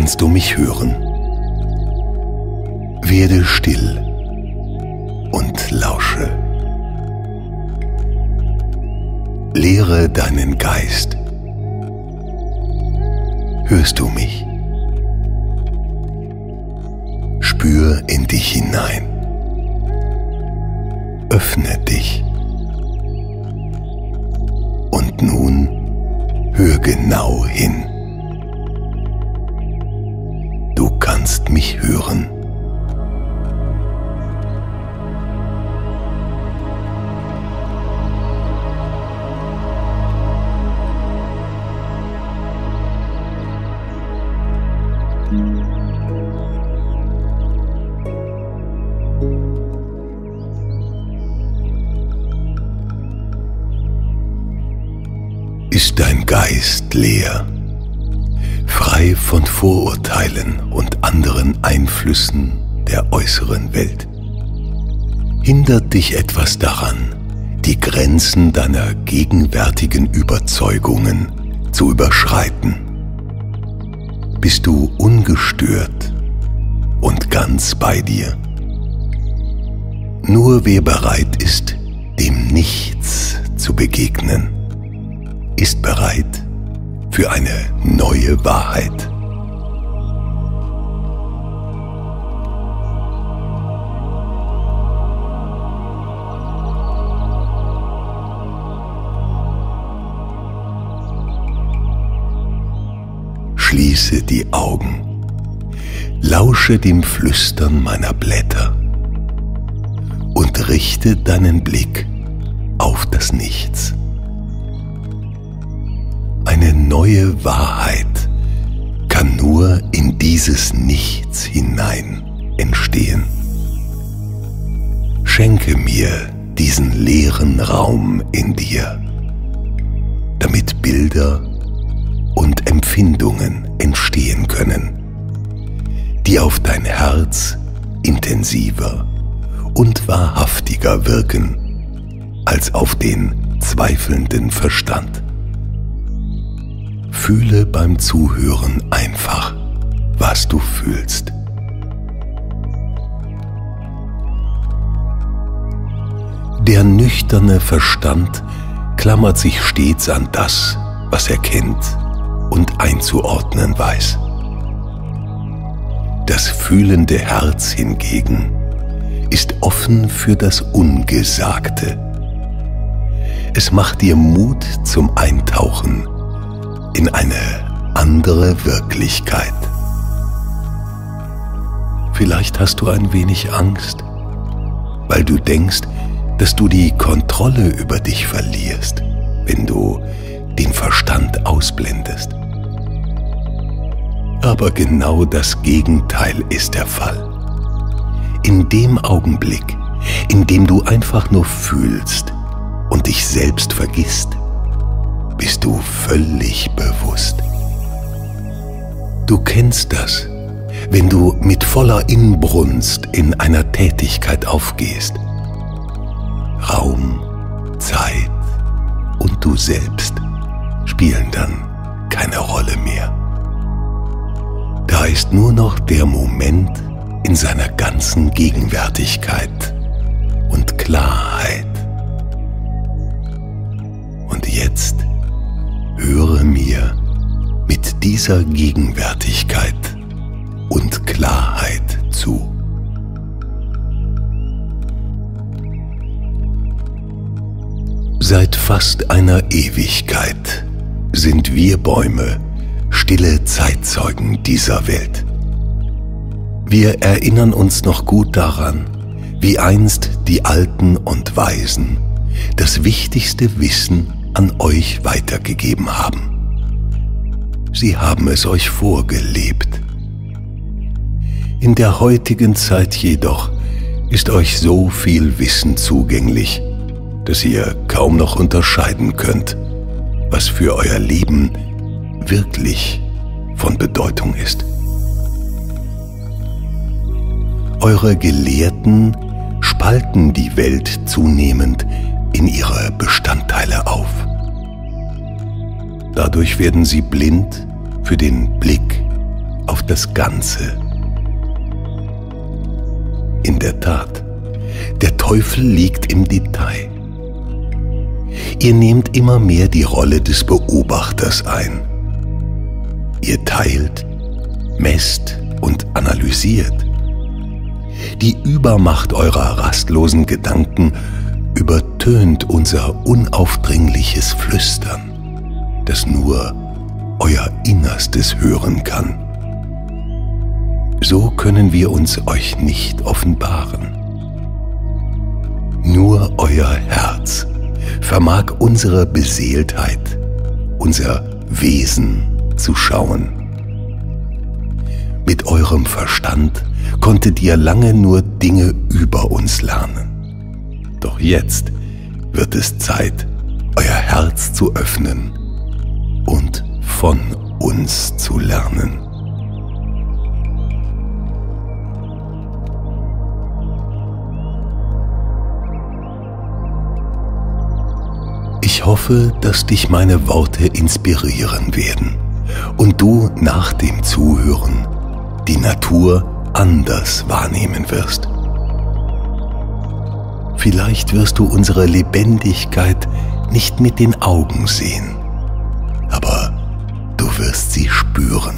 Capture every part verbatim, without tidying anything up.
kannst du mich hören. Werde still und lausche. Lehre deinen Geist. Hörst du mich? Spür in dich hinein. Öffne dich. Und nun hör genau hin. Du kannst mich hören. Ist dein Geist leer, frei von Vorurteilen und anderen Einflüssen der äußeren Welt? Hindert dich etwas daran, die Grenzen deiner gegenwärtigen Überzeugungen zu überschreiten? Bist du ungestört und ganz bei dir? Nur wer bereit ist, dem Nichts zu begegnen, ist bereit für eine neue Wahrheit. Schließe die Augen, lausche dem Flüstern meiner Blätter und richte deinen Blick auf das Nichts. Eine neue Wahrheit kann nur in dieses Nichts hinein entstehen. Schenke mir diesen leeren Raum in dir, damit Bilder und Empfindungen entstehen können, die auf dein Herz intensiver und wahrhaftiger wirken als auf den zweifelnden Verstand. Fühle beim Zuhören einfach, was du fühlst. Der nüchterne Verstand klammert sich stets an das, was er kennt und einzuordnen weiß. Das fühlende Herz hingegen ist offen für das Ungesagte. Es macht dir Mut zum Eintauchen in eine andere Wirklichkeit. Vielleicht hast du ein wenig Angst, weil du denkst, dass du die Kontrolle über dich verlierst, wenn du den Verstand ausblendest. Aber genau das Gegenteil ist der Fall. In dem Augenblick, in dem du einfach nur fühlst und dich selbst vergisst, bist du völlig bewusst. Du kennst das, wenn du mit voller Inbrunst in einer Tätigkeit aufgehst. Raum, Zeit und du selbst spielen dann keine Rolle mehr. Da ist nur noch der Moment in seiner ganzen Gegenwärtigkeit und Klarheit. Und jetzt höre mir mit dieser Gegenwärtigkeit und Klarheit zu. Seit fast einer Ewigkeit sind wir Bäume stille Zeitzeugen dieser Welt. Wir erinnern uns noch gut daran, wie einst die Alten und Weisen das wichtigste Wissen an euch weitergegeben haben. Sie haben es euch vorgelebt. In der heutigen Zeit jedoch ist euch so viel Wissen zugänglich, dass ihr kaum noch unterscheiden könnt, was für euer Leben wirklich von Bedeutung ist. Eure Gelehrten spalten die Welt zunehmend in ihre Bestandteile auf. Dadurch werden sie blind für den Blick auf das Ganze. In der Tat, der Teufel liegt im Detail. Ihr nehmt immer mehr die Rolle des Beobachters ein. Ihr teilt, messt und analysiert. Die Übermacht eurer rastlosen Gedanken übertönt unser unaufdringliches Flüstern, das nur euer Innerstes hören kann. So können wir uns euch nicht offenbaren. Nur euer Herz vermag unsere Beseeltheit, unser Wesen zu schauen. Mit eurem Verstand konntet ihr lange nur Dinge über uns lernen. Doch jetzt wird es Zeit, euer Herz zu öffnen und von uns zu lernen. Ich hoffe, dass dich meine Worte inspirieren werden und du nach dem Zuhören die Natur anders wahrnehmen wirst. Vielleicht wirst du unsere Lebendigkeit nicht mit den Augen sehen, aber du wirst sie spüren.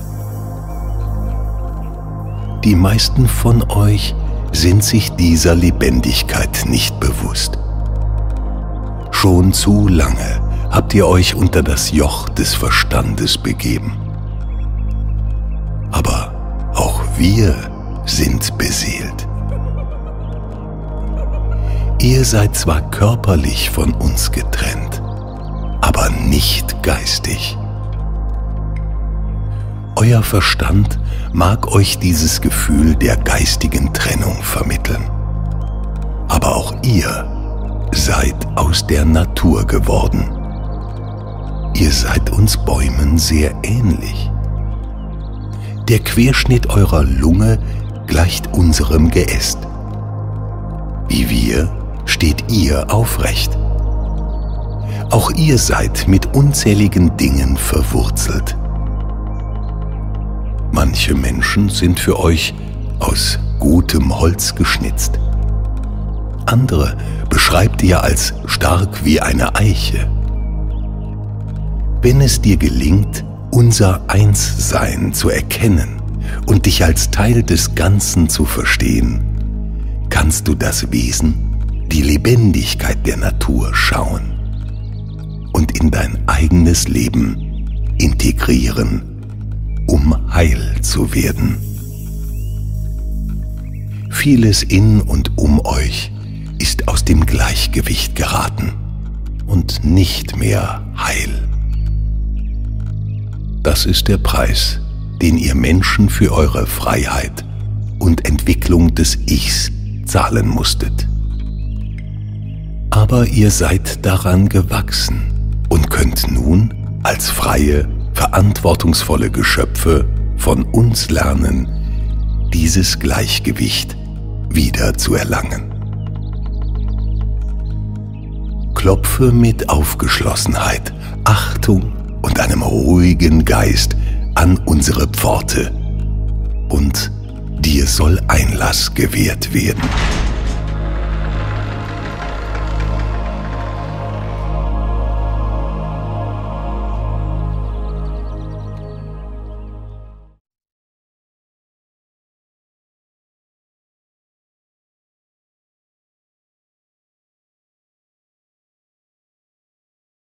Die meisten von euch sind sich dieser Lebendigkeit nicht bewusst. Schon zu lange habt ihr euch unter das Joch des Verstandes begeben. Aber auch wir sind beseelt. Ihr seid zwar körperlich von uns getrennt, aber nicht geistig. Euer Verstand mag euch dieses Gefühl der geistigen Trennung vermitteln. Aber auch ihr seid aus der Natur geworden. Ihr seid uns Bäumen sehr ähnlich. Der Querschnitt eurer Lunge gleicht unserem Geäst. Wie wir steht ihr aufrecht. Auch ihr seid mit unzähligen Dingen verwurzelt. Manche Menschen sind für euch aus gutem Holz geschnitzt. Andere beschreibt ihr als stark wie eine Eiche. Wenn es dir gelingt, unser Einssein zu erkennen und dich als Teil des Ganzen zu verstehen, kannst du das Wesen, die Lebendigkeit der Natur schauen und in dein eigenes Leben integrieren, um heil zu werden. Vieles in und um euch ist aus dem Gleichgewicht geraten und nicht mehr heil. Das ist der Preis, den ihr Menschen für eure Freiheit und Entwicklung des Ichs zahlen musstet. Aber ihr seid daran gewachsen und könnt nun als freie, verantwortungsvolle Geschöpfe von uns lernen, dieses Gleichgewicht wieder zu erlangen. Klopfe mit Aufgeschlossenheit, Achtung und einem ruhigen Geist an unsere Pforte und dir soll Einlass gewährt werden.